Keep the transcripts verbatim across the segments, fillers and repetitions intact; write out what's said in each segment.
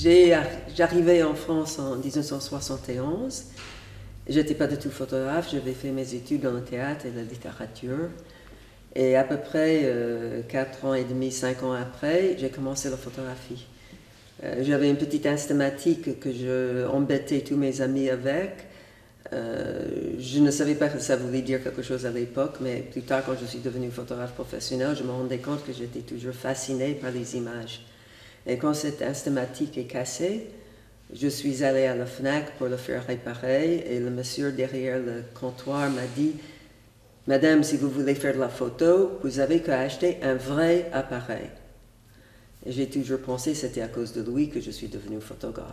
J'arrivais en France en mille neuf cent soixante et onze. Je n'étais pas du tout photographe, j'avais fait mes études dans le théâtre et la littérature. Et à peu près euh, quatre ans et demi, cinq ans après, j'ai commencé la photographie. Euh, J'avais une petite instamatique que je embêtais tous mes amis avec. Euh, je ne savais pas que ça voulait dire quelque chose à l'époque, mais plus tard, quand je suis devenue photographe professionnelle, je me rendais compte que j'étais toujours fascinée par les images. Et quand cette instamatique est cassée, je suis allée à la FNAC pour le faire réparer et le monsieur derrière le comptoir m'a dit « Madame, si vous voulez faire de la photo, vous avez qu'à acheter un vrai appareil. » Et j'ai toujours pensé que c'était à cause de lui que je suis devenue photographe.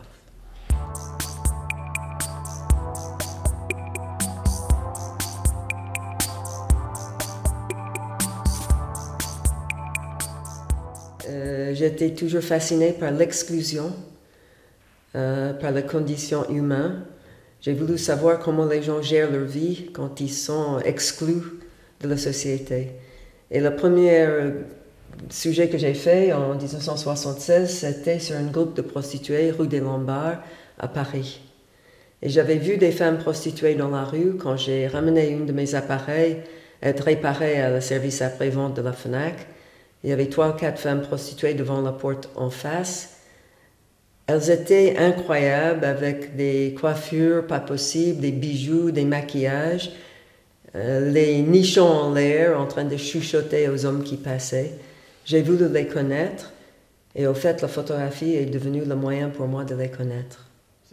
Euh, J'étais toujours fascinée par l'exclusion, euh, par la condition humaine. J'ai voulu savoir comment les gens gèrent leur vie quand ils sont exclus de la société. Et le premier sujet que j'ai fait en mille neuf cent soixante-seize, c'était sur un groupe de prostituées rue des Lombards à Paris. Et j'avais vu des femmes prostituées dans la rue quand j'ai ramené une de mes appareils être réparée à le service après-vente de la FNAC. Il y avait trois ou quatre femmes prostituées devant la porte en face. Elles étaient incroyables, avec des coiffures pas possibles, des bijoux, des maquillages, euh, les nichons en l'air en train de chuchoter aux hommes qui passaient. J'ai voulu les connaître et au fait, la photographie est devenue le moyen pour moi de les connaître.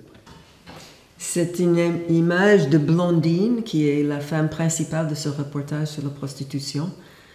C'est une image de Blondine, qui est la femme principale de ce reportage sur la prostitution.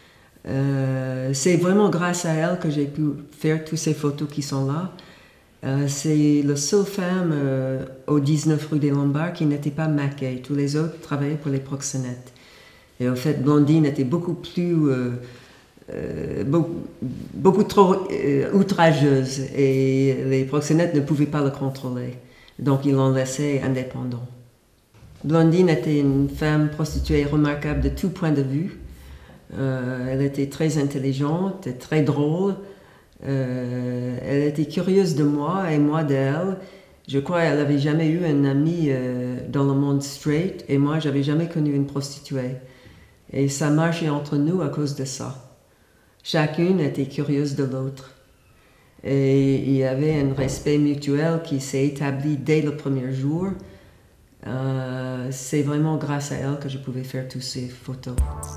Euh, c'est vraiment grâce à elle que j'ai pu faire toutes ces photos qui sont là. Euh, c'est la seule femme euh, au dix-neuf rue des Lombards qui n'était pas maquée. Tous les autres travaillaient pour les proxénètes. Et en fait, Blondine était beaucoup plus, euh, euh, beaucoup, beaucoup trop euh, outrageuse et les proxénètes ne pouvaient pas le contrôler. Donc ils l'ont laissé indépendant. Blondine était une femme prostituée remarquable de tout point de vue. Euh, elle était très intelligente et très drôle. Euh, elle était curieuse de moi et moi d'elle. Je crois qu'elle n'avait jamais eu un ami euh, dans le monde straight et moi, j'avais jamais connu une prostituée. Et ça marchait entre nous à cause de ça. Chacune était curieuse de l'autre. Et il y avait un respect mutuel qui s'est établi dès le premier jour. Euh, c'est vraiment grâce à elle que je pouvais faire toutes ces photos.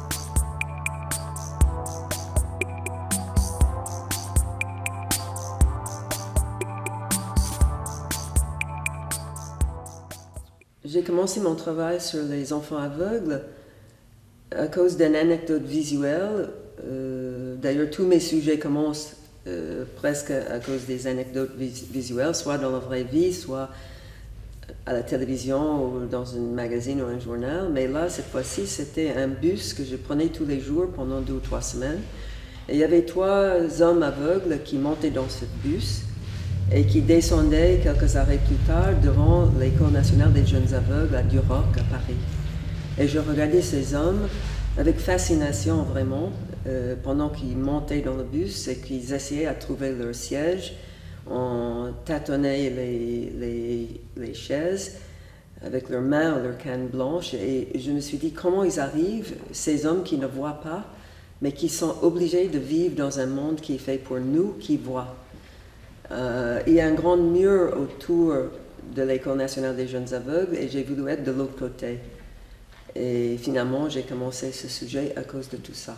J'ai commencé mon travail sur les enfants aveugles à cause d'une anecdote visuelle. Euh, D'ailleurs, tous mes sujets commencent euh, presque à cause des anecdotes vis visuelles, soit dans la vraie vie, soit à la télévision ou dans un magazine ou un journal. Mais là, cette fois-ci, c'était un bus que je prenais tous les jours pendant deux ou trois semaines. Et il y avait trois hommes aveugles qui montaient dans ce bus et qui descendaient quelques arrêts plus tard devant l'École nationale des jeunes aveugles à Duroc, à Paris. Et je regardais ces hommes avec fascination vraiment, euh, pendant qu'ils montaient dans le bus et qu'ils essayaient à trouver leur siège. On tâtonnait les, les, les chaises avec leurs mains ou leurs cannes blanches. Et je me suis dit, comment ils arrivent, ces hommes qui ne voient pas, mais qui sont obligés de vivre dans un monde qui est fait pour nous qui voient. Euh, il y a un grand mur autour de l'École nationale des jeunes aveugles et j'ai voulu être de l'autre côté. Et finalement, j'ai commencé ce sujet à cause de tout ça.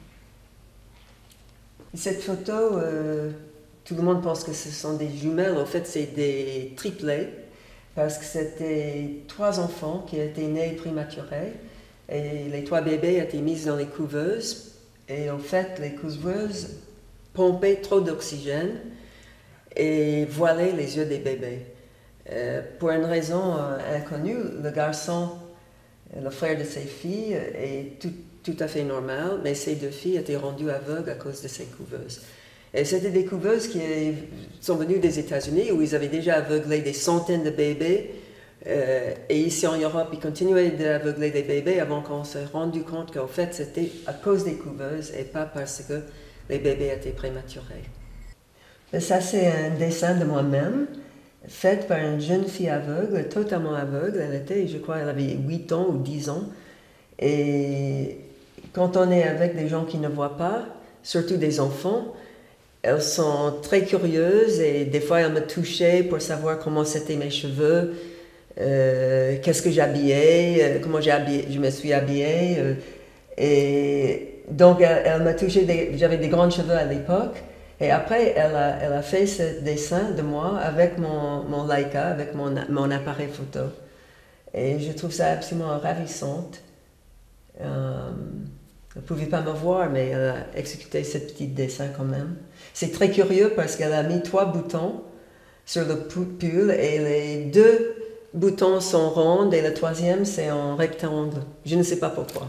Cette photo, euh, tout le monde pense que ce sont des jumelles. En fait, c'est des triplés parce que c'était trois enfants qui étaient nés prématurés et les trois bébés étaient mis dans les couveuses. Et en fait, les couveuses pompaient trop d'oxygène et voiler les yeux des bébés. Euh, pour une raison euh, inconnue, le garçon, le frère de ses filles, est tout, tout à fait normal, mais ces deux filles étaient rendues aveugles à cause de ces couveuses. Et c'était des couveuses qui sont venues des États-Unis, où ils avaient déjà aveuglé des centaines de bébés, euh, et ici en Europe, ils continuaient d'aveugler des bébés avant qu'on se rendu compte qu'en fait, c'était à cause des couveuses et pas parce que les bébés étaient prématurés. Ça, c'est un dessin de moi-même, fait par une jeune fille aveugle, totalement aveugle. Elle était, je crois, elle avait huit ans ou dix ans. Et quand on est avec des gens qui ne voient pas, surtout des enfants, elles sont très curieuses et des fois elles me touchaient pour savoir comment c'était mes cheveux, euh, qu'est-ce que j'habillais, euh, comment j'ai habillé, je me suis habillée. Euh, et donc elle, elle m'a touché, des, j'avais des grands cheveux à l'époque. Et après, elle a, elle a fait ce dessin de moi avec mon, mon Leica, avec mon, mon appareil photo. Et je trouve ça absolument ravissante. Euh, elle ne pouvait pas me voir, mais elle a exécuté ce petit dessin quand même. C'est très curieux parce qu'elle a mis trois boutons sur le pull et les deux boutons sont ronds et le troisième c'est en rectangle. Je ne sais pas pourquoi.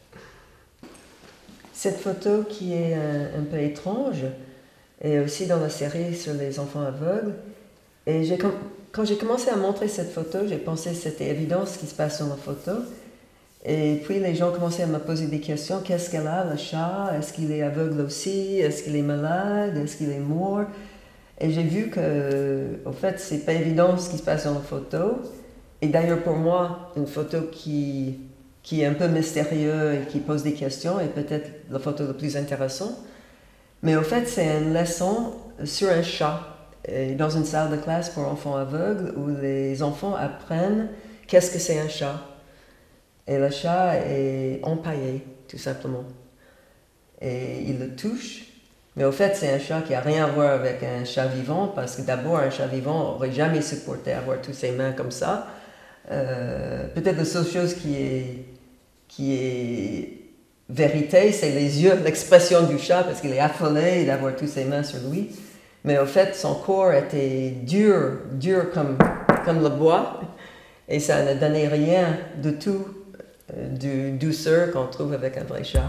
Cette photo qui est un, un peu étrange est aussi dans la série sur les enfants aveugles. Et j'ai, quand j'ai commencé à montrer cette photo, j'ai pensé que c'était évident ce qui se passe dans la photo. Et puis les gens commençaient à me poser des questions. Qu'est-ce qu'elle a, le chat? Est-ce qu'il est aveugle aussi? Est-ce qu'il est malade? Est-ce qu'il est mort? Et j'ai vu que, au fait, c'est pas évident ce qui se passe dans la photo. Et d'ailleurs, pour moi, une photo qui, qui est un peu mystérieuse et qui pose des questions est peut-être la photo la plus intéressante. Mais au fait, c'est une leçon sur un chat, dans une salle de classe pour enfants aveugles, où les enfants apprennent qu'est-ce que c'est un chat. Et le chat est empaillé, tout simplement. Et il le touche. Mais au fait, c'est un chat qui n'a rien à voir avec un chat vivant, parce que d'abord, un chat vivant n'aurait jamais supporté avoir toutes ses mains comme ça. Euh, peut-être la seule chose qui est, qui est vérité, c'est les yeux, l'expression du chat, parce qu'il est affolé d'avoir toutes ses mains sur lui. Mais au fait, son corps était dur, dur comme, comme le bois, et ça ne donnait rien de tout, euh, du douceur qu'on trouve avec un vrai chat.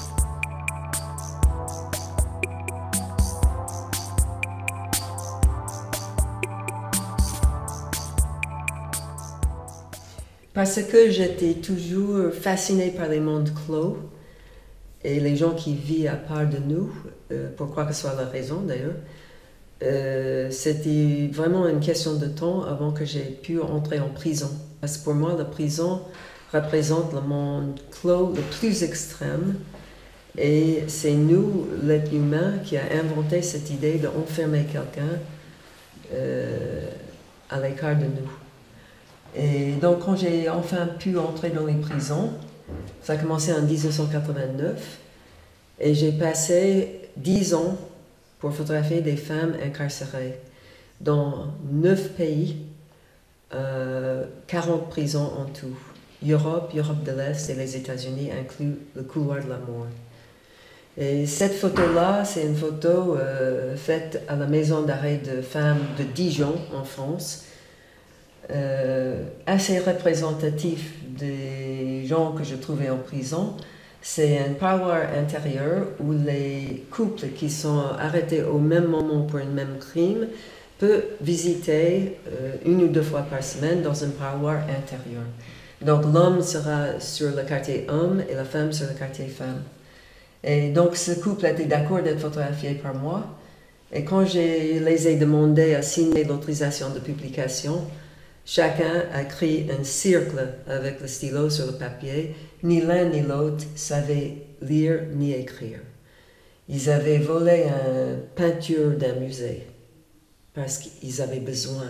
Parce que j'étais toujours fascinée par les mondes clos et les gens qui vivent à part de nous, euh, pour quoi que ce soit la raison d'ailleurs. Euh, c'était vraiment une question de temps avant que j'ai pu entrer en prison. Parce que pour moi, la prison représente le monde clos le plus extrême. Et c'est nous, l'être humain, qui a inventé cette idée d'enfermer quelqu'un euh, à l'écart de nous. Et donc, quand j'ai enfin pu entrer dans les prisons, ça a commencé en dix-neuf cent quatre-vingt-neuf, et j'ai passé dix ans pour photographier des femmes incarcérées dans neuf pays, euh, quarante prisons en tout. Europe, Europe de l'Est et les États-Unis incluent le couloir de la mort. Et cette photo-là, c'est une photo euh, faite à la maison d'arrêt de femmes de Dijon, en France, euh, assez représentatif des gens que je trouvais en prison. C'est un parloir intérieur où les couples qui sont arrêtés au même moment pour un même crime peuvent visiter euh, une ou deux fois par semaine dans un parloir intérieur. Donc l'homme sera sur le quartier homme et la femme sur le quartier femme. Et donc ce couple était d'accord d'être photographié par moi. Et quand je les ai demandé à signer l'autorisation de publication, chacun a créé un cercle avec le stylo sur le papier. Ni l'un ni l'autre savaient lire ni écrire. Ils avaient volé une peinture d'un musée parce qu'ils avaient besoin.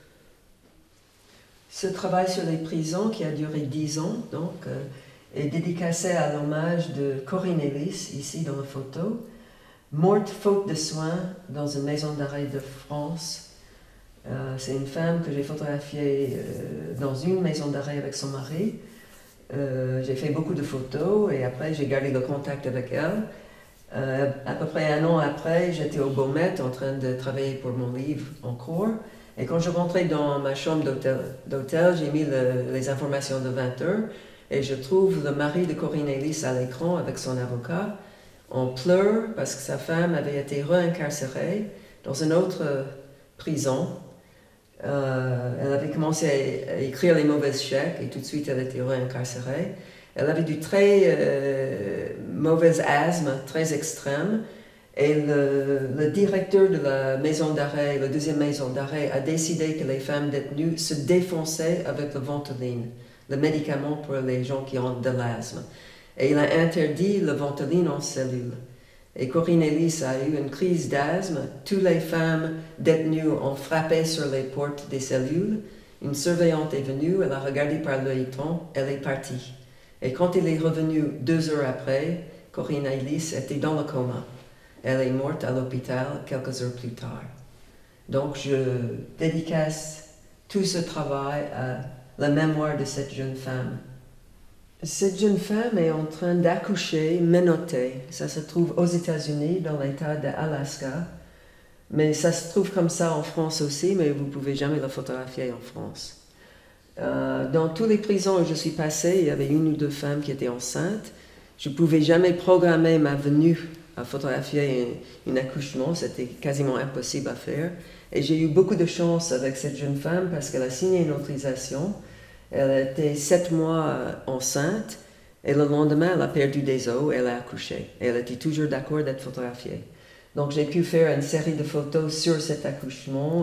Ce travail sur les prisons, qui a duré dix ans, donc, euh, est dédicacé à l'hommage de Corinne Ellis, ici dans la photo, morte faute de soins dans une maison d'arrêt de France. Euh, c'est une femme que j'ai photographiée euh, dans une maison d'arrêt avec son mari. Euh, j'ai fait beaucoup de photos et après j'ai gardé le contact avec elle. Euh, à peu près un an après, j'étais au Beaumet en train de travailler pour mon livre en cours. Et quand je rentrais dans ma chambre d'hôtel, d'hôtel j'ai mis le, les informations de vingt heures et je trouve le mari de Corinne Ellis à l'écran avec son avocat en pleurs parce que sa femme avait été réincarcérée dans une autre prison. Euh, elle avait commencé à, à écrire les mauvais chèques et tout de suite elle était réincarcérée. Elle avait du très euh, mauvais asthme, très extrême, Et le, le directeur de la maison d'arrêt, la deuxième maison d'arrêt, a décidé que les femmes détenues se défonçaient avec le Ventoline, le médicament pour les gens qui ont de l'asthme. Et il a interdit le Ventoline en cellule. Et Corinne Ellis a eu une crise d'asthme. Toutes les femmes détenues ont frappé sur les portes des cellules. Une surveillante est venue, elle a regardé par l'œilleton, elle est partie. Et quand elle est revenue deux heures après, Corinne Ellis était dans le coma. Elle est morte à l'hôpital quelques heures plus tard. Donc je dédicace tout ce travail à la mémoire de cette jeune femme. Cette jeune femme est en train d'accoucher menottée. Ça se trouve aux États-Unis, dans l'État d'Alaska. Mais ça se trouve comme ça en France aussi, mais vous ne pouvez jamais la photographier en France. Euh, dans toutes les prisons où je suis passée, il y avait une ou deux femmes qui étaient enceintes. Je ne pouvais jamais programmer ma venue à photographier un, un accouchement. C'était quasiment impossible à faire. Et j'ai eu beaucoup de chance avec cette jeune femme parce qu'elle a signé une autorisation. Elle était sept mois enceinte et le lendemain, elle a perdu des os et elle a accouché. Et elle était toujours d'accord d'être photographiée. Donc j'ai pu faire une série de photos sur cet accouchement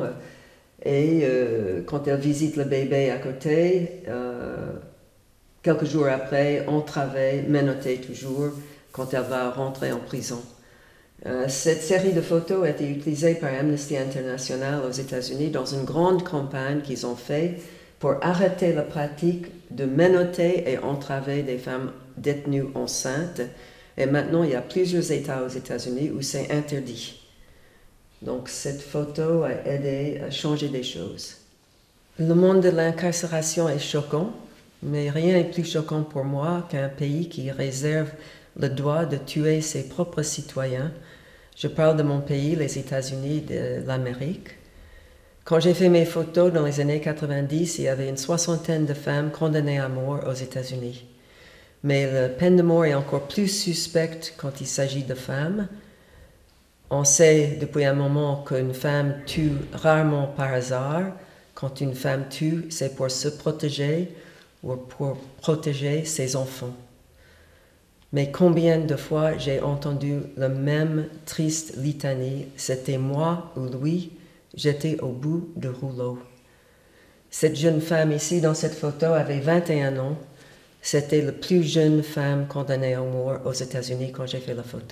et euh, quand elle visite le bébé à côté, euh, quelques jours après, on travaille, menotté toujours, quand elle va rentrer en prison. Euh, cette série de photos a été utilisée par Amnesty International aux États-Unis dans une grande campagne qu'ils ont faite pour arrêter la pratique de menotter et entraver des femmes détenues enceintes. Et maintenant, il y a plusieurs États aux États-Unis où c'est interdit. Donc, cette photo a aidé à changer des choses. Le monde de l'incarcération est choquant, mais rien n'est plus choquant pour moi qu'un pays qui réserve le droit de tuer ses propres citoyens. Je parle de mon pays, les États-Unis de l'Amérique. Quand j'ai fait mes photos dans les années quatre-vingt-dix, il y avait une soixantaine de femmes condamnées à mort aux États-Unis. Mais la peine de mort est encore plus suspecte quand il s'agit de femmes. On sait depuis un moment qu'une femme tue rarement par hasard. Quand une femme tue, c'est pour se protéger ou pour protéger ses enfants. Mais combien de fois j'ai entendu la même triste litanie, c'était moi ou lui, j'étais au bout du rouleau. Cette jeune femme ici dans cette photo avait vingt et un ans. C'était la plus jeune femme condamnée à mort aux États-Unis quand j'ai fait la photo.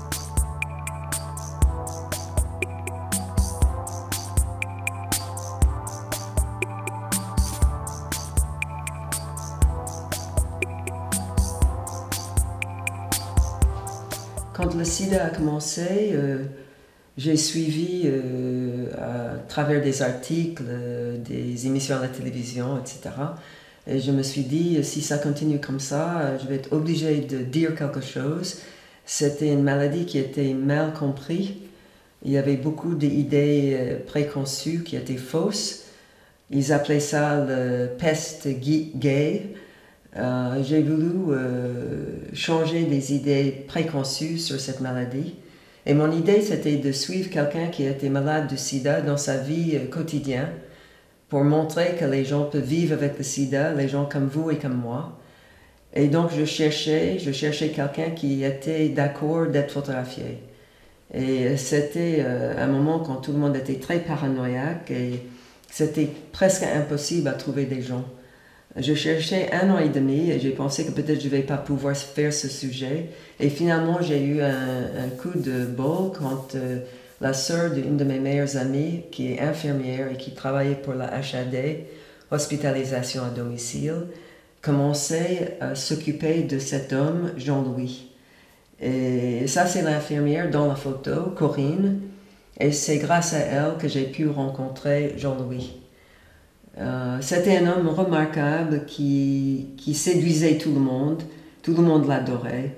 Quand le sida a commencé, euh, j'ai suivi euh, à travers des articles, euh, des émissions à la télévision, et cetera. Et je me suis dit, si ça continue comme ça, je vais être obligée de dire quelque chose. C'était une maladie qui était mal comprise. Il y avait beaucoup d'idées préconçues qui étaient fausses. Ils appelaient ça le peste gay. Euh, j'ai voulu euh, changer des idées préconçues sur cette maladie. Et mon idée, c'était de suivre quelqu'un qui était malade du sida dans sa vie euh, quotidienne pour montrer que les gens peuvent vivre avec le sida, les gens comme vous et comme moi. Et donc, je cherchais, je cherchais quelqu'un qui était d'accord d'être photographié. Et c'était euh, un moment quand tout le monde était très paranoïaque et c'était presque impossible à trouver des gens. Je cherchais un an et demi et j'ai pensé que peut-être je ne vais pas pouvoir faire ce sujet. Et finalement, j'ai eu un, un coup de bol quand euh, la sœur d'une de mes meilleures amies, qui est infirmière et qui travaillait pour la H A D, hospitalisation à domicile, commençait à s'occuper de cet homme, Jean-Louis. Et ça, c'est l'infirmière dans la photo, Corinne. Et c'est grâce à elle que j'ai pu rencontrer Jean-Louis. Euh, c'était un homme remarquable qui, qui séduisait tout le monde, tout le monde l'adorait.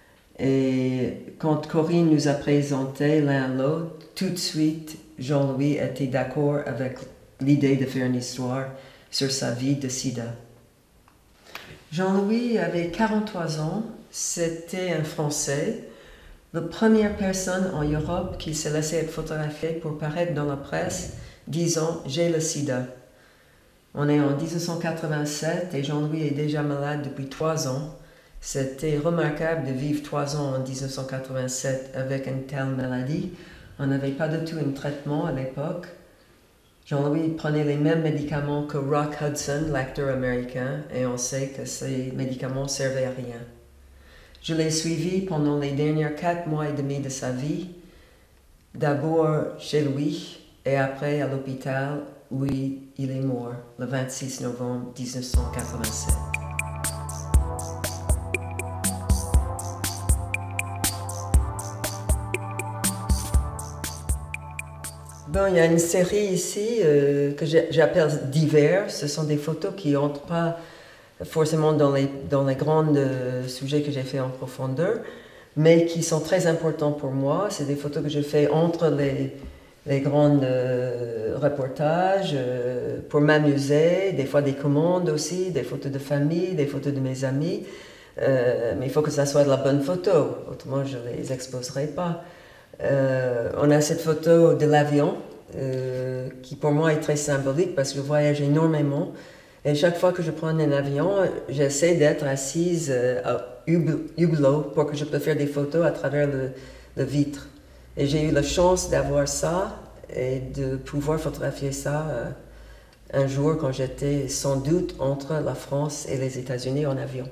Et quand Corinne nous a présenté l'un l'autre, tout de suite, Jean-Louis était d'accord avec l'idée de faire une histoire sur sa vie de sida. Jean-Louis avait quarante-trois ans, c'était un Français, la première personne en Europe qui s'est laissé être photographiée pour paraître dans la presse disant « j'ai le sida ». On est en dix-neuf cent quatre-vingt-sept et Jean-Louis est déjà malade depuis trois ans. C'était remarquable de vivre trois ans en dix-neuf cent quatre-vingt-sept avec une telle maladie. On n'avait pas du tout un traitement à l'époque. Jean-Louis prenait les mêmes médicaments que Rock Hudson, l'acteur américain, et on sait que ces médicaments servaient à rien. Je l'ai suivi pendant les derniers quatre mois et demi de sa vie, d'abord chez lui et après à l'hôpital où il est mort le vingt-six novembre dix-neuf cent quatre-vingt-sept. Bon, il y a une série ici euh, que j'appelle divers. Ce sont des photos qui n'entrent pas forcément dans les, dans les grands euh, sujets que j'ai fait en profondeur, mais qui sont très importants pour moi. C'est des photos que je fais entre les, les grands euh, reportages, euh, pour m'amuser, des fois des commandes aussi, des photos de famille, des photos de mes amis. Euh, mais il faut que ça soit de la bonne photo, autrement je ne les exposerai pas. Euh, on a cette photo de l'avion euh, qui pour moi est très symbolique parce que je voyage énormément et chaque fois que je prends un avion, j'essaie d'être assise euh, à hublot pour que je puisse faire des photos à travers le, le vitre. Et j'ai eu la chance d'avoir ça et de pouvoir photographier ça euh, un jour quand j'étais sans doute entre la France et les États-Unis en avion.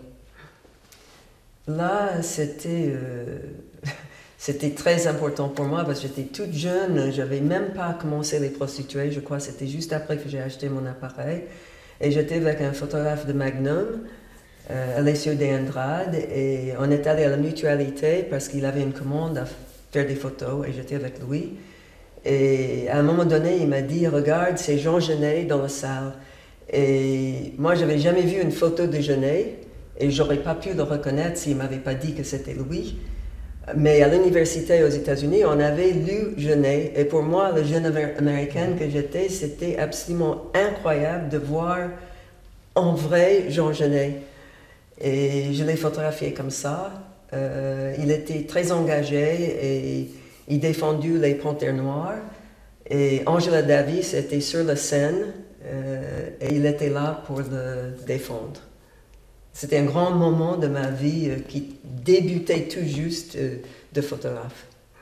Là, c'était... Euh, C'était très important pour moi parce que j'étais toute jeune, je n'avais même pas commencé les prostituées, je crois que c'était juste après que j'ai acheté mon appareil. Et j'étais avec un photographe de Magnum, euh, Alessio De Andrade, et on est allé à la Mutualité parce qu'il avait une commande à faire des photos et j'étais avec lui. Et à un moment donné, il m'a dit, regarde, c'est Jean Genet dans la salle. Et moi, je n'avais jamais vu une photo de Genet et je n'aurais pas pu le reconnaître s'il ne m'avait pas dit que c'était lui. Mais à l'université aux États-Unis, on avait lu Genet. Et pour moi, le jeune américaine que j'étais, c'était absolument incroyable de voir en vrai Jean Genet. Et je l'ai photographié comme ça. Euh, il était très engagé et il défendait les Panthères Noires. Et Angela Davis était sur la scène euh, et il était là pour le défendre. C'était un grand moment de ma vie euh, qui débutait tout juste euh, de photographe.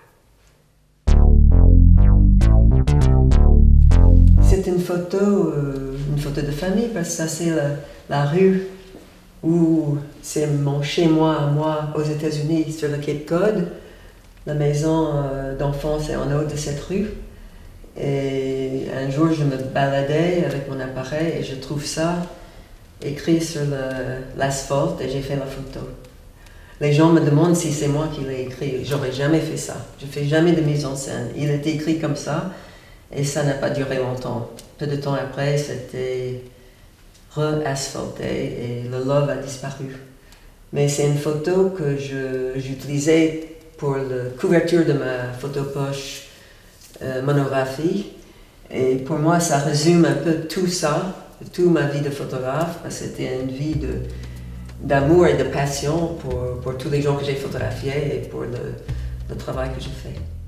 C'est une photo, euh, une photo de famille parce que ça c'est la, la rue où c'est mon chez-moi à moi aux États-Unis sur le Cape Cod. La maison euh, d'enfance est en haut de cette rue. Et un jour je me baladais avec mon appareil et je trouve ça écrit sur l'asphalte et j'ai fait la photo. Les gens me demandent si c'est moi qui l'ai écrit. J'aurais jamais fait ça. Je fais jamais de mise en scène. Il était écrit comme ça et ça n'a pas duré longtemps. Peu de temps après, c'était re-asphalté et le love a disparu. Mais c'est une photo que j'utilisais pour la couverture de ma photo poche euh, monographie. Et pour moi, ça résume un peu tout ça. Toute ma vie de photographe, parce que c'était une vie d'amour et de passion pour, pour tous les gens que j'ai photographiés et pour le, le travail que je fais.